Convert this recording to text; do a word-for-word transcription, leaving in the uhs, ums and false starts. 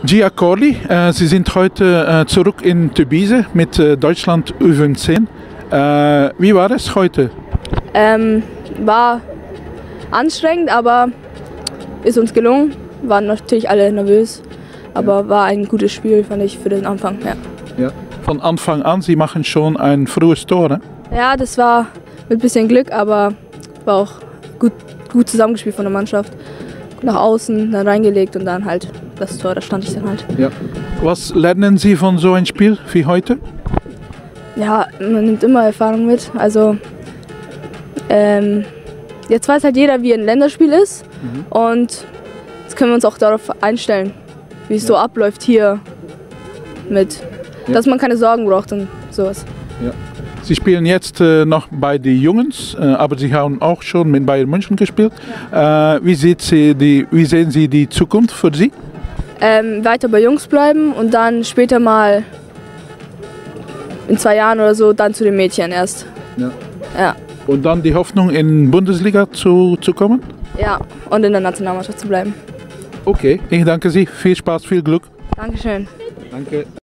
Gia Corley, äh, Sie sind heute äh, zurück in Tubize mit äh, Deutschland U fünfzehn. Äh, wie war es heute? Ähm, war anstrengend, aber ist uns gelungen. Waren natürlich alle nervös, aber ja. War ein gutes Spiel, fand ich, für den Anfang. Ja. Ja. Von Anfang an, Sie machen schon ein frühes Tor, ne? Ja, das war mit ein bisschen Glück, aber war auch gut, gut zusammengespielt von der Mannschaft. Nach außen, dann reingelegt und dann halt das Tor, da stand ich dann halt. Ja. Was lernen Sie von so einem Spiel wie heute? Ja, man nimmt immer Erfahrung mit. Also ähm, jetzt weiß halt jeder, wie ein Länderspiel ist, mhm. Und jetzt können wir uns auch darauf einstellen, wie es ja. So abläuft hier mit, ja. Dass man keine Sorgen braucht und sowas. Ja. Sie spielen jetzt äh, noch bei den Jungs, äh, aber Sie haben auch schon mit Bayern München gespielt. Ja. Äh, wie, sieht Sie die, wie sehen Sie die Zukunft für Sie? Ähm, weiter bei Jungs bleiben und dann später mal in zwei Jahren oder so dann zu den Mädchen erst. Ja. Ja. Und dann die Hoffnung, in die Bundesliga zu, zu kommen? Ja, und in der Nationalmannschaft zu bleiben. Okay, ich danke Sie. Viel Spaß, viel Glück. Dankeschön. Danke.